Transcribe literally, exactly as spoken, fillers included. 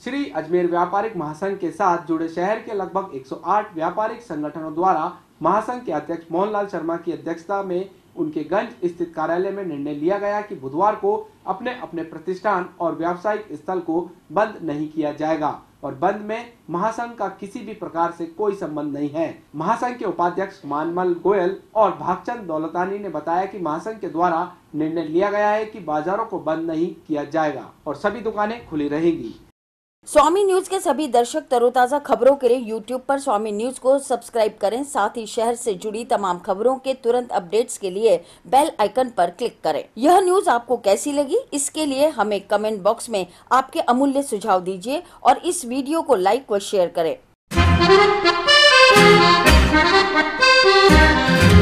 श्री अजमेर व्यापारिक महासंघ के साथ जुड़े शहर के लगभग एक सौ आठ व्यापारिक संगठनों द्वारा महासंघ के अध्यक्ष मोहनलाल शर्मा की अध्यक्षता में उनके गंज स्थित कार्यालय में निर्णय लिया गया कि बुधवार को अपने अपने प्रतिष्ठान और व्यावसायिक स्थल को बंद नहीं किया जाएगा और बंद में महासंघ का किसी भी प्रकार से कोई संबंध नहीं है। महासंघ के उपाध्यक्ष मानमल गोयल और भागचंद दौलतानी ने बताया कि महासंघ के द्वारा निर्णय लिया गया है कि बाजारों को बंद नहीं किया जाएगा और सभी दुकानें खुली रहेंगी। स्वामी न्यूज के सभी दर्शक तरोताजा खबरों के लिए यूट्यूब पर स्वामी न्यूज को सब्सक्राइब करें। साथ ही शहर से जुड़ी तमाम खबरों के तुरंत अपडेट्स के लिए बेल आइकन पर क्लिक करें। यह न्यूज आपको कैसी लगी, इसके लिए हमें कमेंट बॉक्स में आपके अमूल्य सुझाव दीजिए और इस वीडियो को लाइक व शेयर करें।